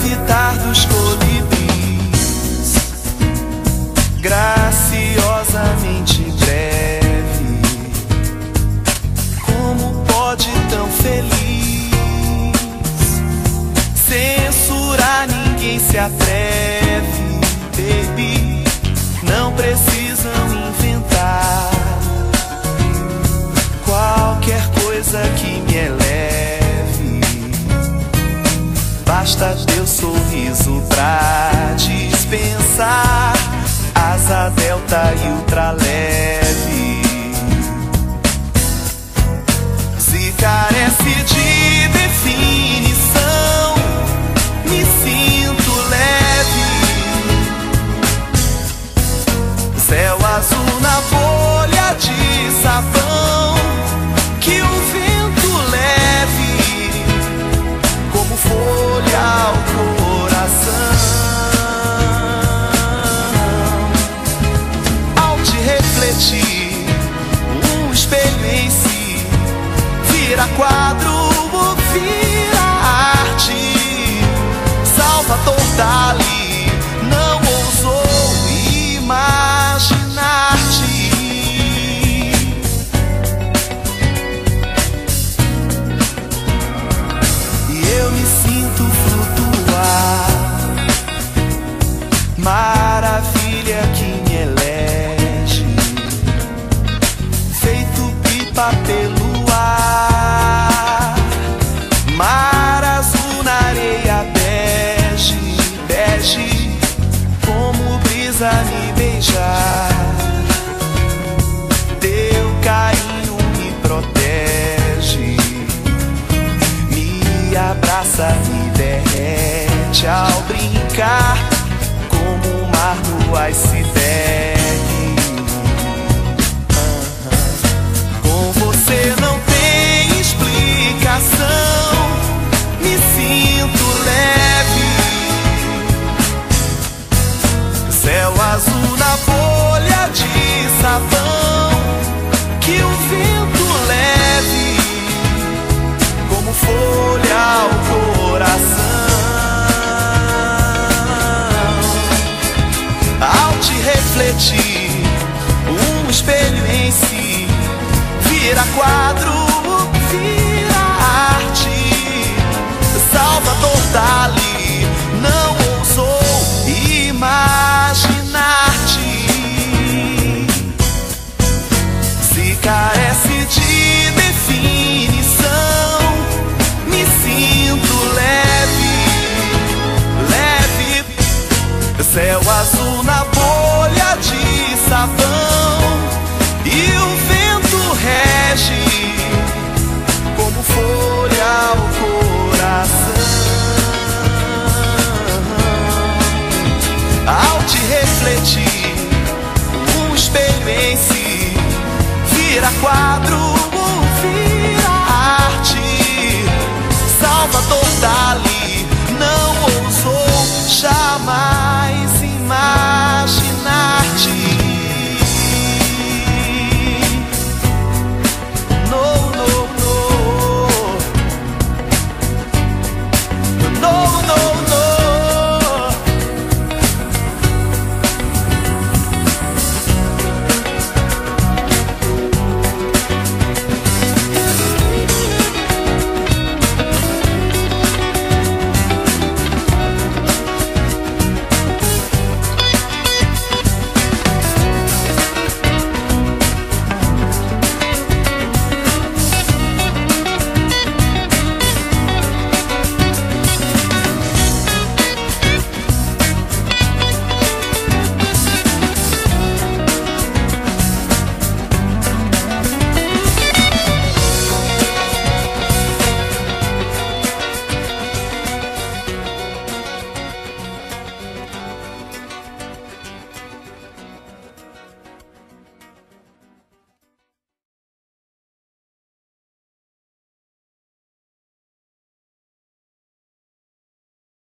levitar dos colibris, graciosamente breve. Como pode tão feliz censurar? Ninguém se atreve, baby. Não precisam inventar qualquer coisa que me eleve. Basta teu sorriso pra dispensar asa delta e ultraleve. Se carece de definição, me sinto leve. Céu azul na folha de sabão que o vento leve, como folha ao coração. Ao te refletir, um espelho em si vira quadro ou vira arte. Salvador Dali não ousou imaginar-te. E eu me sinto flutuar, maravilha que me elege, feito pipa pelo ar. Mar azul na areia bege, bege, como brisa me beijar. Teu carinho me protege, me abraça, me derrete ao brincar, como o mar no iceberg. Com você não tem explicação, me sinto leve. Céu azul na folha de sabão que o vento leve, como folha ao coração. Ao te refletir, um espelho em si vira quadro, vira arte. Salvador Dali não ousou imaginar-te. Se carece de definição, me sinto leve, leve. Céu azul na bolha de sabão e o vento rege, como folha ao coração. Ao te refletir, um espelho em si vira quadro,